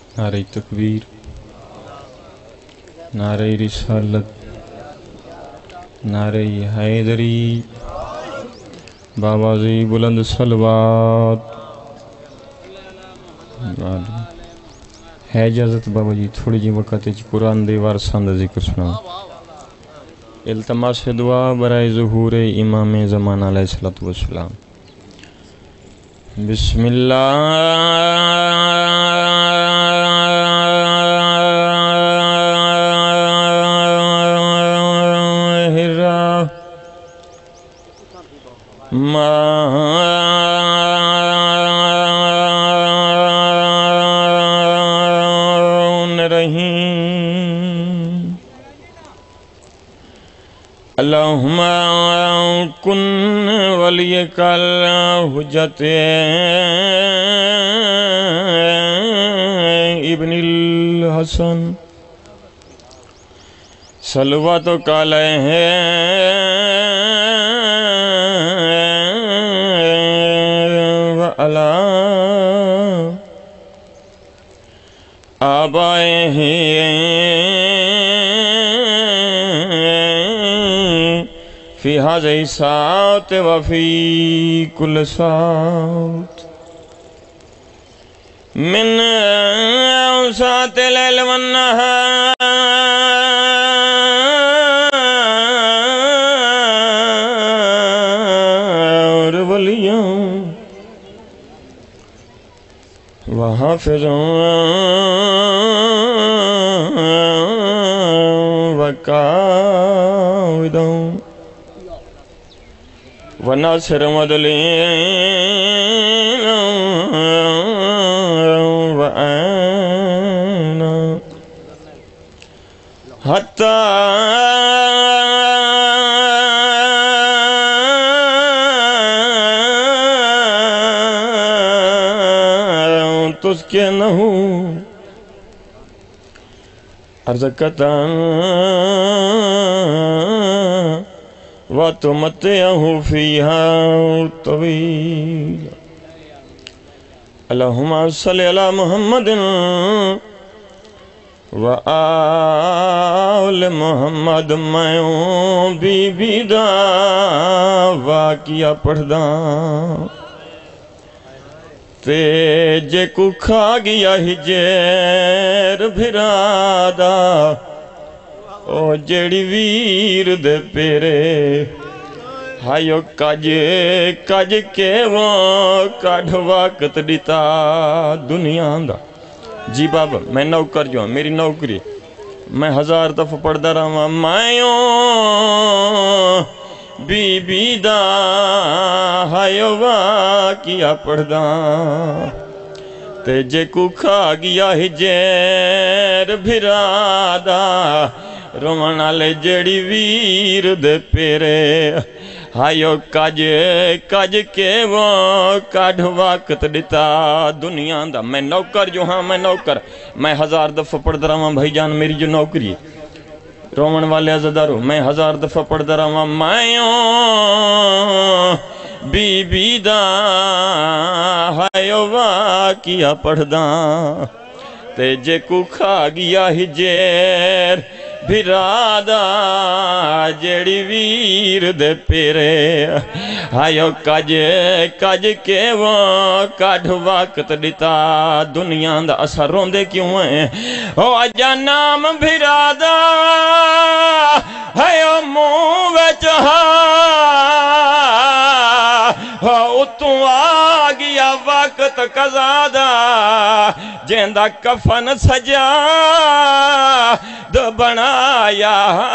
نعرہ تکبیر، نعرہ رسالت، نعرہ حیدری، باوازی بلند صلوات۔ ہے اجازت بابا جی تھوڑی جی وقت ہے قرآن دے وارثاں دا ذکر سنا۔ التماس دعا برائے ظہور امام زمان علیہ السلام۔ بسم اللہ الرحمن الرحیم۔ اللہم کن ولیک الحجت ابن الحسن صلواتک علیہ وعلی آبائہ فی ہذہ ساعت وفی کل ساعت من ساعت اللیل والنہار ولیاں وحافظاں وقائداں وناصر مدلین وعینا حتی تسکنہو ارزقتاً وَتُمَتِّعَهُ فِيهَا طَوِيلًا۔ اللہم صلی علی محمد وآل محمد۔ میں بی بی دا واقعہ پڑھ داں تے جے کو کھا گیا ہجیر بھرادا او جیڑی ویر دے پیرے ہائیو کج کے وہ کڑھ وقت دیتا دنیا دا۔ جی بابا میں نوکر جو ہوں، میری نوکری میں 1000 دفعہ پڑھدا رہا مائیوں بی بی دا ہائیو واقعہ پڑھدا تے جے کو کھا گیا ہجیر بھرادا رومن آلے جیڑی ویر دے پیرے ہائیو کج کے وہ کڑھ وقت دیتا دنیا دا۔ میں نوکر جو ہاں میں نوکر میں 1000 دفعہ پڑھ رہا ہوں بھائی جان میری جو نوکری رومن والے عزدارو میں 1000 دفعہ پڑھ رہا ہوں مائیوں بی بی دا ہائیو واقعہ پڑھ داں تے جے کو کھا گیا ہجیر بھرادا جیڑی ویر دے پیرے ہائیو کج کے وہ کڑھ وقت دیتا دنیا دا۔ اسا روندے کیوں ہیں او اجا نام بھرادا ہائیو منہ وچ اتوں آ گیا وقت قضا جیندہ کفن سجا بنایا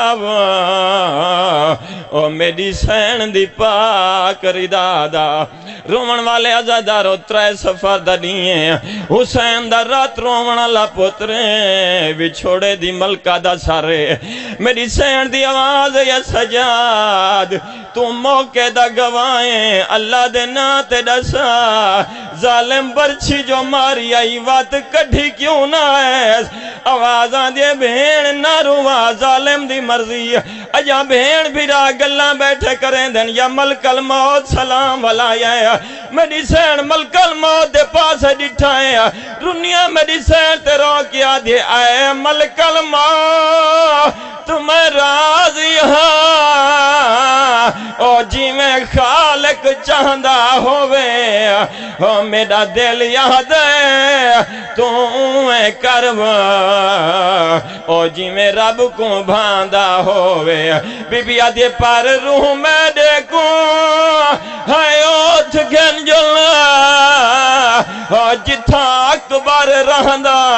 او میری سین دی پاک ردادا۔ رومن والے عزادارو 3 سفر دا دیئے حسین دا رات رومن اللہ پترے بچھوڑے دی ملکہ دا سارے میری سین دی آواز یا سجاد تو موقع دا گوائیں اللہ دے نا تے دسا ظالم برچھی جو ماری آئی وات کڑھی کیوں نہ ہے آوازاں دے بھین نہ روا ظالم دی مرضی اجا بھین بھیرا گلہ بیٹھے کریں دن یا ملک الموت سلام والا یا میری سین ملک الموت دے پاس ڈٹھائیں دنیا میری سین تے رو کیا دے آئے ملک الموت تمہیں راضی ہاں او جی میں خالق چاہندہ ہوئے او میرا دل یاد ہے تو کروا او جی میں رب کو بھاندہ ہوئے بی بی آدھے پر روح میں دیکھوں ہے اوتھ گن جلنا او جتھا اکبر رہندہ